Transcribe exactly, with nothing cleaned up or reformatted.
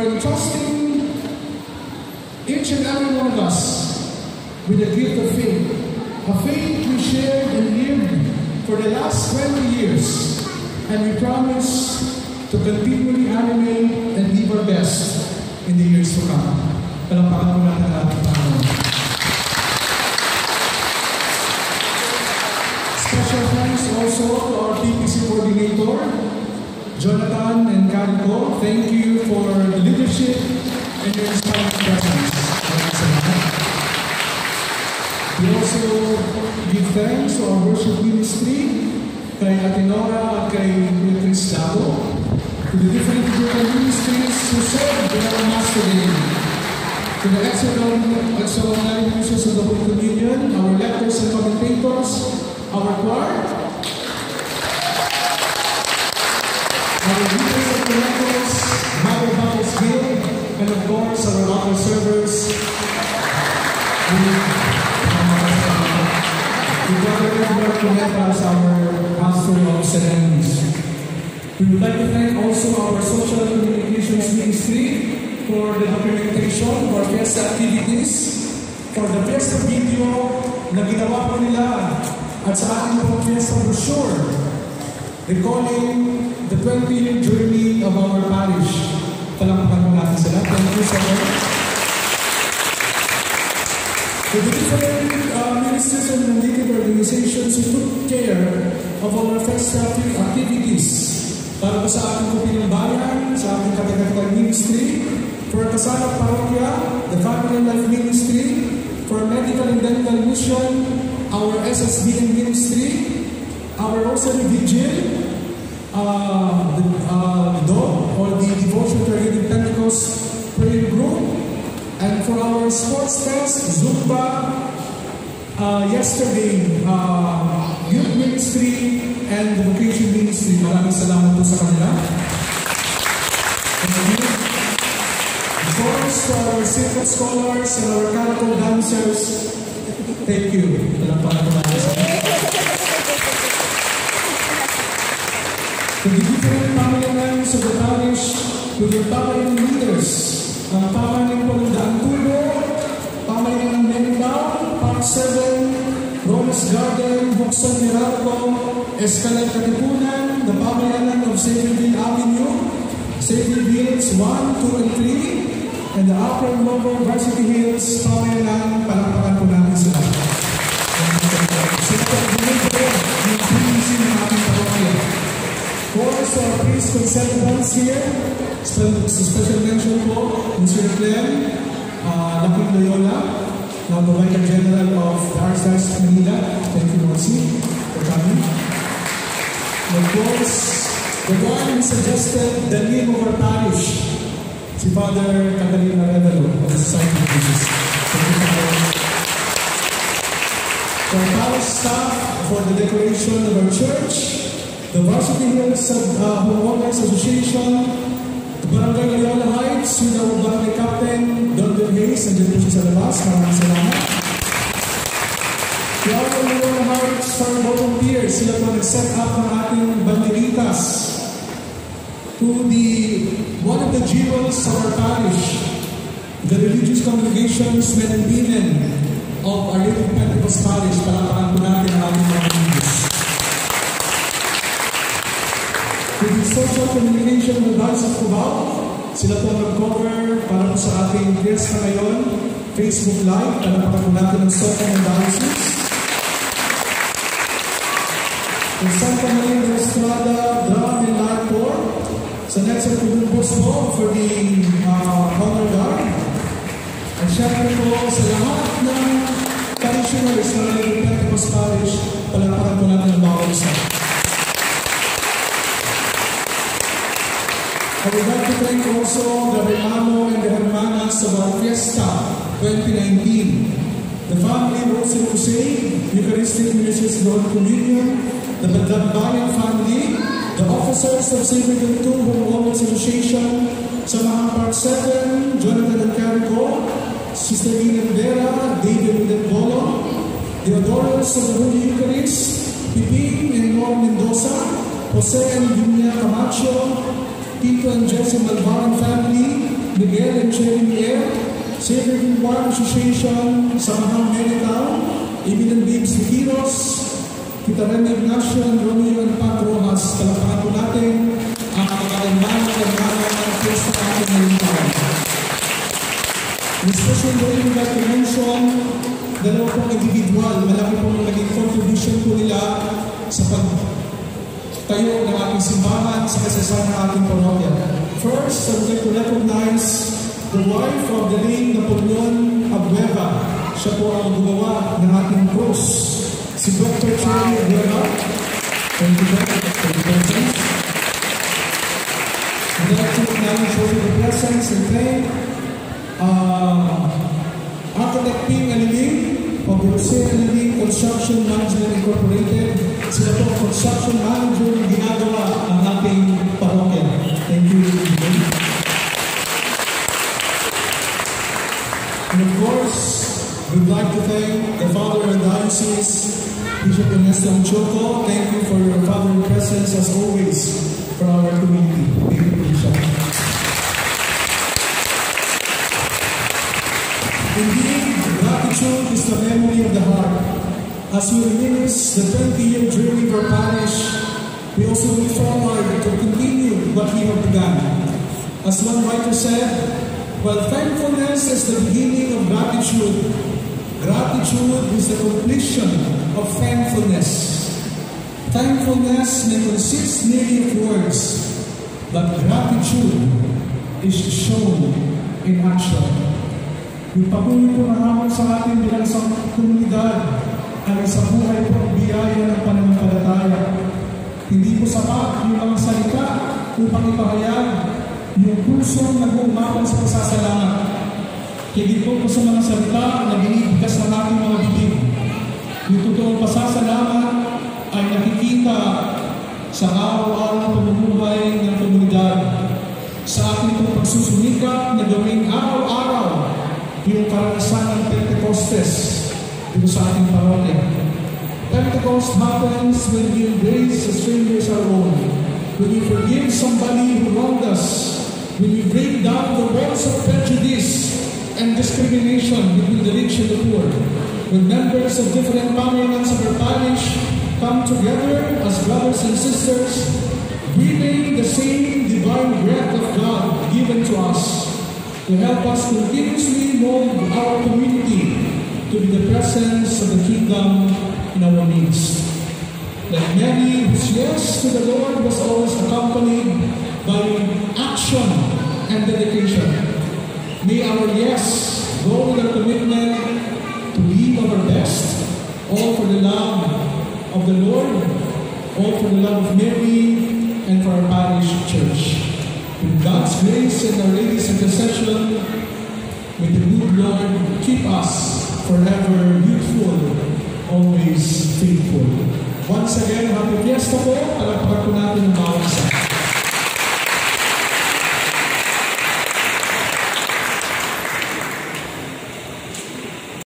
for entrusting each and every one of us with a gift of faith. A faith we shared and lived for the last twenty years, and we promise to continually animate and give our best in the years to come. Palapakan mo natin ang ating Panginoon. Special thanks also to our P P C coordinator, Jonathan and Carico. Thank you for the leadership and your inspiring presence. We also give thanks to our worship ministry, kay Atenora at kay Chris Dodot, to the different different ministries who serve in our Mass today, to the extraordinary ministers of the Holy Communion, our lectors and commentators, our choir, our leaders of the lectors, Mother Baptist Guild, and of course our other servers. We Brother Edward Cuneta as our Pastor of Ceremonies. We would like to thank also our Social Communications Ministry for the documentation of our fiesta activities, for the fiesta video na ginawa po nila at sa ating pong fiesta brochure recalling the twenty-year journey of our parish. Palakpakan po natin sila. Thank you so much. The different uh, ministries and mandated organizations who took care of our fiesta activities para po sa ating Kupinang Bayan, sa ating Kategorical Ministry, for Kasanak Parokya, the Family and Life Ministry, for Medical and Dental Mission, our S S B N Ministry, our Rosary Vigil, uh, the uh, Dodot, or the Devotion to Pentecost Prayer Group, and for our Sports Fest, Zumba, uh, yesterday, uh, Youth Ministry, and the Vocation Ministry. Maraming salamat po sa kanila. Thank you. Of course, to our Sacred Scholars and our Caracol Dancers, thank you. Talampakan po natin sa kanila. To the different family members of the parish, to the family leaders, ang pamanin po ng Daan Tulo, pamanin ng Mendown, Park seven, Rose Garden, Buksan Mirarco, Escalade Katipunan, the pamayanan of Saviorville Avenue, Saviorville one, two, and three, and the Upper and Lower Varsity Hills, pamayanan, palakpakan po natin sila. Of course, our priest consultants here, special mention po, Mister Clem, uh, Lapid Loyola, now the Vicar General of the Archdiocese of Manila. Thank you, Mercy, for coming. And of course, the one who suggested the name of our parish, si Father Catalina Redalo of the Society of Jesus. Thank you, Father. For our parish staff, for the decoration of our church, the Varsity Hills uh, Homeowners Association, the Barangay Loyola Heights, with our Barangay Captain, Don Hayes, and the sa labas. Maraming salamat. The Outer Loyola Heights for volunteers, sila po nag-set up ng ating banderitas to the one of the jewels of our parish, the religious congregations, men and women of our little Pentecost Parish. Palakpakan po natin ang ating mga religious. To the social communication of the Diocese of Cubao, sila po nag-cover para po sa ating fiesta ngayon, Facebook Live, para po natin ang social ng Diocese. To Santa Maria de Estrada, Drum and Light Corps, sa Nelson Columbus po for the uh, honor guard. At syempre po sa lahat ng parishioners na ng Pentecost Parish, palakpakan po natin ang bawat isa. I would like to thank also the Hermano and the Hermanas of our Fiesta twenty nineteen, the family Rosary Crusade, Eucharistic Ministries Lord Communion, the Badlabayan family, the officers of Saviorville two Homeowners Association, Samahan Park seven, Jonathan and Carico, Sister Lina Vera, David and Bolo, the adorers of the Holy Eucharist, Piping and Norm Mendoza, Jose and Julia Camacho, Tito and Jesse Malvaran family, Savior One Association, Samahang Medical, Eminent Babes Vigiros, Kita Rene Ignacio, Romeo and Pat Rojas, talapakan po natin ang kalimbahan ng kalimbahan ng Fiesta natin ngayong taon. In special way, we'd like to mention dalawa pong individual, malaki pong naging contribution po nila sa pagtayo ng ating simbahan sa kasaysayan ng ating parokya. First, I would like to recognize the wife of the late Napoleon Abueva. Siya po ang gumawa ng ating cross. Si Doctor Cherry Abueva. Thank you, Doctor for the presence. I'd like to acknowledge for the presence and thank uh, Architect Ping Aliling of the Jose Aliling Construction Management Incorporated. Sila po ang construction manager na ginagawa ang ating parokya. Thank you. And of course, we'd like to thank the Father of the Diocese, Bishop Ernesto Choco. Thank you for your fatherly presence as always for our community. Thank you, Bishop. Indeed, gratitude is the memory of the heart. As we reminisce the twenty-year journey of our parish, we also look forward to continue what we have begun. As one writer said, while thankfulness is the beginning of gratitude, gratitude is the completion of thankfulness. Thankfulness may consist merely of words, but gratitude is shown in action. Yung patuloy po na hamon sa atin bilang sa komunidad ay sa buhay po ang biyaya ng pananampalataya. Hindi po sapat yung mga salita upang ipahayag yung pusong nag-uumapan sa pasasalamat. Higit po po sa mga salita na binibigkas ng ating mga bibig. Yung totoong pasasalamat ay nakikita sa araw-araw pamumuhay ng komunidad. Sa ating pong pagsusumikap na gawing araw-araw yung karanasan ng Pentecostes dito sa ating parokya. Pentecost happens when we embrace a stranger as our own, when we forgive somebody who wronged us, when we break down the walls of prejudice and discrimination between the rich and the poor, when members of different parliaments of our parish come together as brothers and sisters, breathing the same divine breath of God given to us to help us continuously mold our community to be the presence of the kingdom in our midst. Like many whose yes to the Lord was always accompanied by action and dedication. May our yes go with our commitment to live our best, all for the love of the Lord, all for the love of Mary, and for our parish church. With God's grace and Our Lady's intercession, may the good Lord keep us forever youthful, always faithful. Once again, happy Fiesta po.